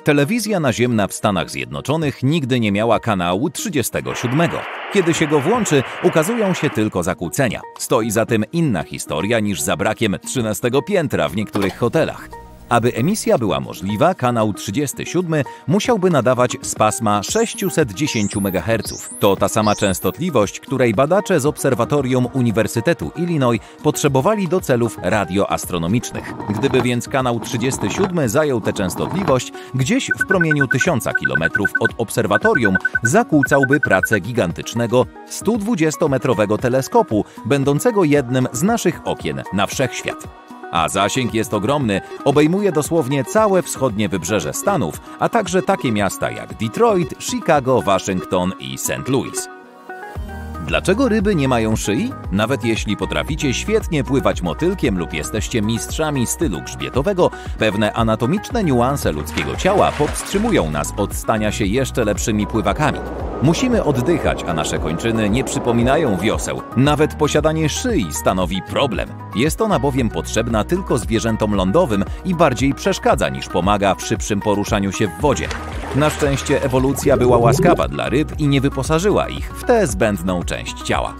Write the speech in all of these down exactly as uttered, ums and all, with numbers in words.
Telewizja naziemna w Stanach Zjednoczonych nigdy nie miała kanału trzydziestego siódmego. Kiedy się go włączy, ukazują się tylko zakłócenia. Stoi za tym inna historia niż za brakiem trzynastego piętra w niektórych hotelach. Aby emisja była możliwa, kanał trzydziesty siódmy musiałby nadawać z pasma sześćset dziesięć megaherców. To ta sama częstotliwość, której badacze z Obserwatorium Uniwersytetu Illinois potrzebowali do celów radioastronomicznych. Gdyby więc kanał trzydziesty siódmy zajął tę częstotliwość, gdzieś w promieniu tysiąca kilometrów od obserwatorium zakłócałby pracę gigantycznego sto dwudziestometrowego teleskopu, będącego jednym z naszych okien na wszechświat. A zasięg jest ogromny, obejmuje dosłownie całe wschodnie wybrzeże Stanów, a także takie miasta jak Detroit, Chicago, Waszyngton i Saint Louis. Dlaczego ryby nie mają szyi? Nawet jeśli potraficie świetnie pływać motylkiem lub jesteście mistrzami stylu grzbietowego, pewne anatomiczne niuanse ludzkiego ciała powstrzymują nas od stania się jeszcze lepszymi pływakami. Musimy oddychać, a nasze kończyny nie przypominają wioseł. Nawet posiadanie szyi stanowi problem. Jest ona bowiem potrzebna tylko zwierzętom lądowym i bardziej przeszkadza niż pomaga w szybszym poruszaniu się w wodzie. Na szczęście ewolucja była łaskawa dla ryb i nie wyposażyła ich w tę zbędną część ciała.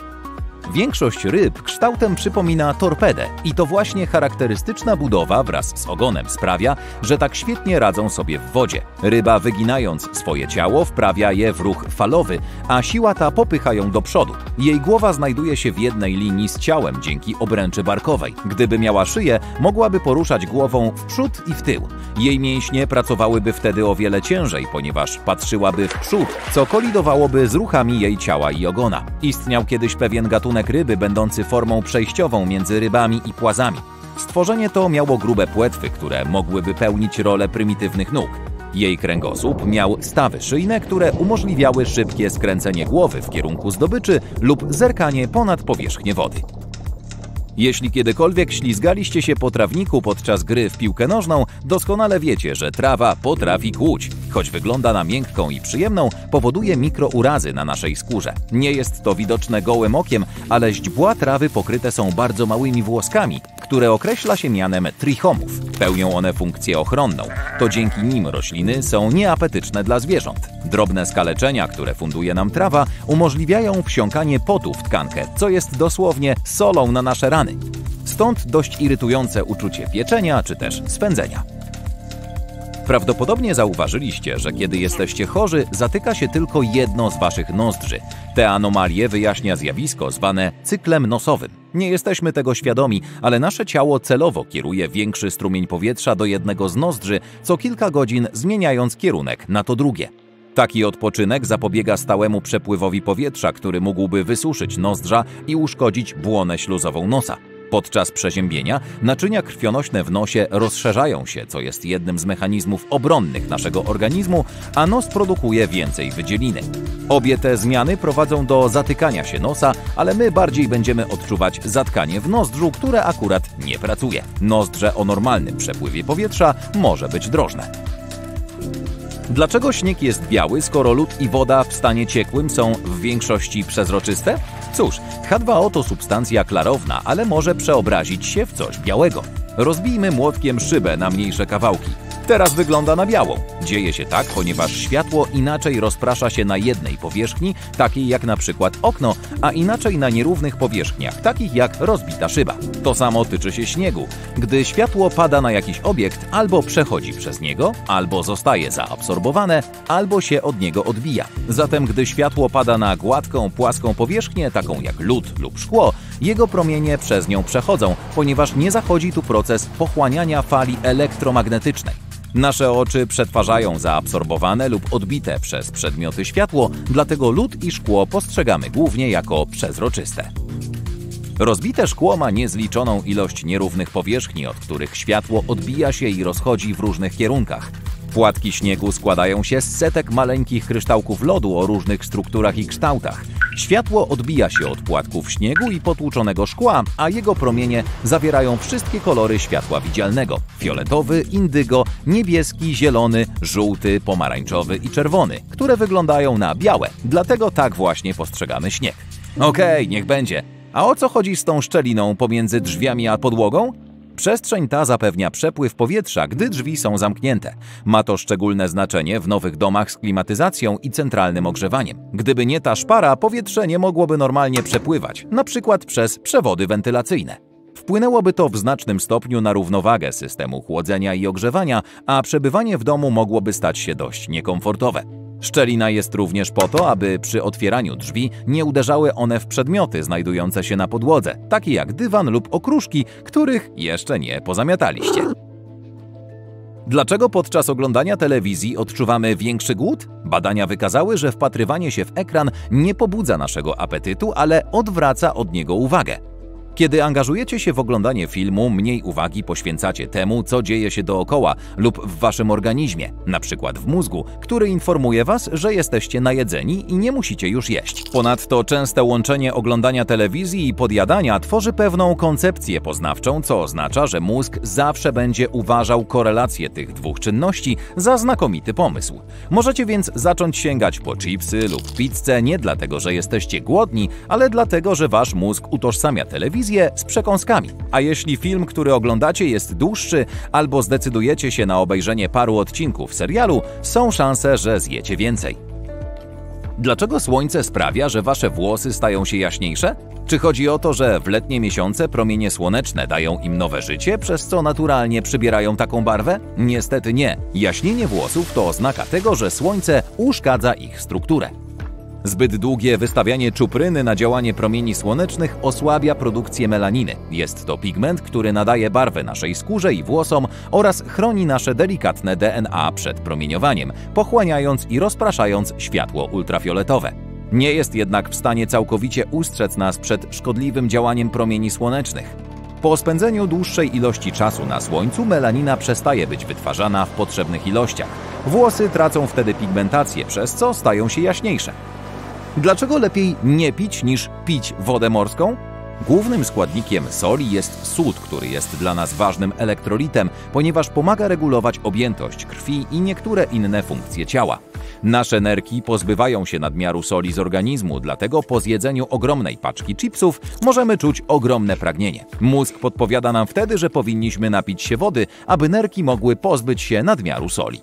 Większość ryb kształtem przypomina torpedę i to właśnie charakterystyczna budowa wraz z ogonem sprawia, że tak świetnie radzą sobie w wodzie. Ryba, wyginając swoje ciało, wprawia je w ruch falowy, a siła ta popycha ją do przodu. Jej głowa znajduje się w jednej linii z ciałem dzięki obręczy barkowej. Gdyby miała szyję, mogłaby poruszać głową w przód i w tył. Jej mięśnie pracowałyby wtedy o wiele ciężej, ponieważ patrzyłaby w przód, co kolidowałoby z ruchami jej ciała i ogona. Istniał kiedyś pewien gatunek ryby będący formą przejściową między rybami i płazami. Stworzenie to miało grube płetwy, które mogłyby pełnić rolę prymitywnych nóg. Jej kręgosłup miał stawy szyjne, które umożliwiały szybkie skręcenie głowy w kierunku zdobyczy lub zerkanie ponad powierzchnię wody. Jeśli kiedykolwiek ślizgaliście się po trawniku podczas gry w piłkę nożną, doskonale wiecie, że trawa potrafi kłuć. Choć wygląda na miękką i przyjemną, powoduje mikrourazy na naszej skórze. Nie jest to widoczne gołym okiem, ale źdźbła trawy pokryte są bardzo małymi włoskami, które określa się mianem trichomów. Pełnią one funkcję ochronną. To dzięki nim rośliny są nieapetyczne dla zwierząt. Drobne skaleczenia, które funduje nam trawa, umożliwiają wsiąkanie potu w tkankę, co jest dosłownie solą na nasze rany. Stąd dość irytujące uczucie pieczenia czy też swędzenia. Prawdopodobnie zauważyliście, że kiedy jesteście chorzy, zatyka się tylko jedno z waszych nozdrzy. Te anomalie wyjaśnia zjawisko zwane cyklem nosowym. Nie jesteśmy tego świadomi, ale nasze ciało celowo kieruje większy strumień powietrza do jednego z nozdrzy, co kilka godzin zmieniając kierunek na to drugie. Taki odpoczynek zapobiega stałemu przepływowi powietrza, który mógłby wysuszyć nozdrza i uszkodzić błonę śluzową nosa. Podczas przeziębienia naczynia krwionośne w nosie rozszerzają się, co jest jednym z mechanizmów obronnych naszego organizmu, a nos produkuje więcej wydzieliny. Obie te zmiany prowadzą do zatykania się nosa, ale my bardziej będziemy odczuwać zatkanie w nozdrzu, które akurat nie pracuje. Nozdrze o normalnym przepływie powietrza może być drożne. Dlaczego śnieg jest biały, skoro lód i woda w stanie ciekłym są w większości przezroczyste? Cóż, H dwa O to substancja klarowna, ale może przeobrazić się w coś białego. Rozbijmy młotkiem szybę na mniejsze kawałki. Teraz wygląda na białą. Dzieje się tak, ponieważ światło inaczej rozprasza się na jednej powierzchni, takiej jak na przykład okno, a inaczej na nierównych powierzchniach, takich jak rozbita szyba. To samo tyczy się śniegu. Gdy światło pada na jakiś obiekt, albo przechodzi przez niego, albo zostaje zaabsorbowane, albo się od niego odbija. Zatem gdy światło pada na gładką, płaską powierzchnię, taką jak lód lub szkło, jego promienie przez nią przechodzą, ponieważ nie zachodzi tu proces pochłaniania fali elektromagnetycznej. Nasze oczy przetwarzają zaabsorbowane lub odbite przez przedmioty światło, dlatego lód i szkło postrzegamy głównie jako przezroczyste. Rozbite szkło ma niezliczoną ilość nierównych powierzchni, od których światło odbija się i rozchodzi w różnych kierunkach. Płatki śniegu składają się z setek maleńkich kryształków lodu o różnych strukturach i kształtach. Światło odbija się od płatków śniegu i potłuczonego szkła, a jego promienie zawierają wszystkie kolory światła widzialnego: fioletowy, indygo, niebieski, zielony, żółty, pomarańczowy i czerwony, które wyglądają na białe. Dlatego tak właśnie postrzegamy śnieg. Okej, niech będzie. A o co chodzi z tą szczeliną pomiędzy drzwiami a podłogą? Przestrzeń ta zapewnia przepływ powietrza, gdy drzwi są zamknięte. Ma to szczególne znaczenie w nowych domach z klimatyzacją i centralnym ogrzewaniem. Gdyby nie ta szpara, powietrze nie mogłoby normalnie przepływać, na przykład przez przewody wentylacyjne. Wpłynęłoby to w znacznym stopniu na równowagę systemu chłodzenia i ogrzewania, a przebywanie w domu mogłoby stać się dość niekomfortowe. Szczelina jest również po to, aby przy otwieraniu drzwi nie uderzały one w przedmioty znajdujące się na podłodze, takie jak dywan lub okruszki, których jeszcze nie pozamiataliście. Dlaczego podczas oglądania telewizji odczuwamy większy głód? Badania wykazały, że wpatrywanie się w ekran nie pobudza naszego apetytu, ale odwraca od niego uwagę. Kiedy angażujecie się w oglądanie filmu, mniej uwagi poświęcacie temu, co dzieje się dookoła lub w waszym organizmie, na przykład w mózgu, który informuje was, że jesteście najedzeni i nie musicie już jeść. Ponadto częste łączenie oglądania telewizji i podjadania tworzy pewną koncepcję poznawczą, co oznacza, że mózg zawsze będzie uważał korelację tych dwóch czynności za znakomity pomysł. Możecie więc zacząć sięgać po chipsy lub pizzę nie dlatego, że jesteście głodni, ale dlatego, że wasz mózg utożsamia telewizję z przekąskami. A jeśli film, który oglądacie, jest dłuższy, albo zdecydujecie się na obejrzenie paru odcinków serialu, są szanse, że zjecie więcej. Dlaczego słońce sprawia, że wasze włosy stają się jaśniejsze? Czy chodzi o to, że w letnie miesiące promienie słoneczne dają im nowe życie, przez co naturalnie przybierają taką barwę? Niestety nie. Jaśnienie włosów to oznaka tego, że słońce uszkadza ich strukturę. Zbyt długie wystawianie czupryny na działanie promieni słonecznych osłabia produkcję melaniny. Jest to pigment, który nadaje barwę naszej skórze i włosom oraz chroni nasze delikatne D N A przed promieniowaniem, pochłaniając i rozpraszając światło ultrafioletowe. Nie jest jednak w stanie całkowicie ustrzec nas przed szkodliwym działaniem promieni słonecznych. Po spędzeniu dłuższej ilości czasu na słońcu melanina przestaje być wytwarzana w potrzebnych ilościach. Włosy tracą wtedy pigmentację, przez co stają się jaśniejsze. Dlaczego lepiej nie pić niż pić wodę morską? Głównym składnikiem soli jest sód, który jest dla nas ważnym elektrolitem, ponieważ pomaga regulować objętość krwi i niektóre inne funkcje ciała. Nasze nerki pozbywają się nadmiaru soli z organizmu, dlatego po zjedzeniu ogromnej paczki chipsów możemy czuć ogromne pragnienie. Mózg podpowiada nam wtedy, że powinniśmy napić się wody, aby nerki mogły pozbyć się nadmiaru soli.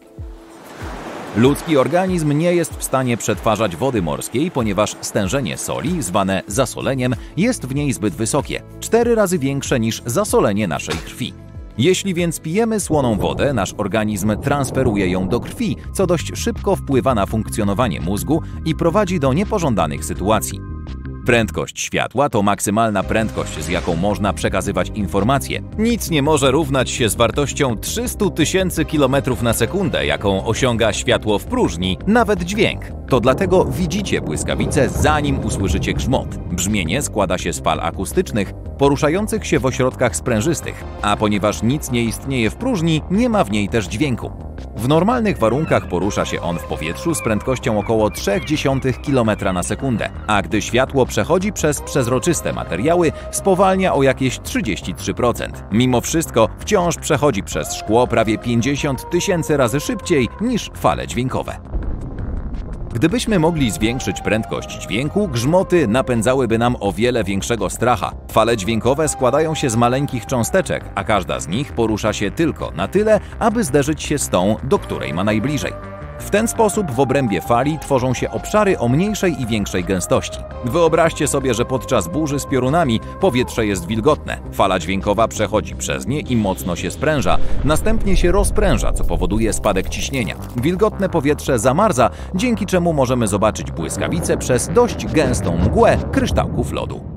Ludzki organizm nie jest w stanie przetwarzać wody morskiej, ponieważ stężenie soli, zwane zasoleniem, jest w niej zbyt wysokie, cztery razy większe niż zasolenie naszej krwi. Jeśli więc pijemy słoną wodę, nasz organizm transferuje ją do krwi, co dość szybko wpływa na funkcjonowanie mózgu i prowadzi do niepożądanych sytuacji. Prędkość światła to maksymalna prędkość, z jaką można przekazywać informacje. Nic nie może równać się z wartością trzystu tysięcy kilometrów na sekundę, jaką osiąga światło w próżni, nawet dźwięk. To dlatego widzicie błyskawice, zanim usłyszycie grzmot. Brzmienie składa się z fal akustycznych, poruszających się w ośrodkach sprężystych, a ponieważ nic nie istnieje w próżni, nie ma w niej też dźwięku. W normalnych warunkach porusza się on w powietrzu z prędkością około trzy przecinek pięć kilometra na sekundę, a gdy światło przechodzi przez przezroczyste materiały, spowalnia o jakieś trzydzieści trzy procent. Mimo wszystko wciąż przechodzi przez szkło prawie pięćdziesiąt tysięcy razy szybciej niż fale dźwiękowe. Gdybyśmy mogli zwiększyć prędkość dźwięku, grzmoty napędzałyby nam o wiele większego stracha. Fale dźwiękowe składają się z maleńkich cząsteczek, a każda z nich porusza się tylko na tyle, aby zderzyć się z tą, do której ma najbliżej. W ten sposób w obrębie fali tworzą się obszary o mniejszej i większej gęstości. Wyobraźcie sobie, że podczas burzy z piorunami powietrze jest wilgotne. Fala dźwiękowa przechodzi przez nie i mocno się spręża, następnie się rozpręża, co powoduje spadek ciśnienia. Wilgotne powietrze zamarza, dzięki czemu możemy zobaczyć błyskawice przez dość gęstą mgłę kryształków lodu.